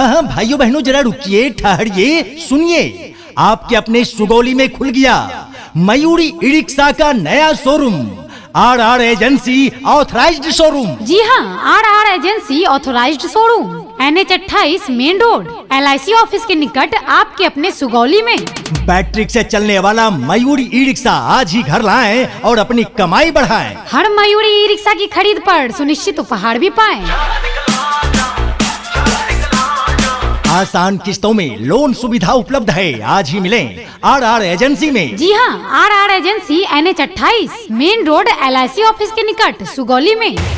हाँ हाँ भाइयों बहनों जरा रुकिए, ठहरिए, सुनिए। आपके अपने सुगौली में खुल गया मयूरी ई रिक्शा का नया showroom, RR agency authorised showroom. जी हाँ, RR agency authorised showroom, NH 28 main road, LIC office के निकट आपके अपने सुगौली में। बैटरी से चलने वाला मयूरी ई रिक्शा आज ही घर लाएं और अपनी कमाई बढ़ाएं। हर मयूरी ई रिक्शा की खरीद पर सुनिश्चित उपहार भी पाएं। आसान किस्तों में लोन सुविधा उपलब्ध है, आज ही मिलें RR एजेंसी में। जी हाँ, RR agency NH 28 main road, LIC office के निकट सुगौली में।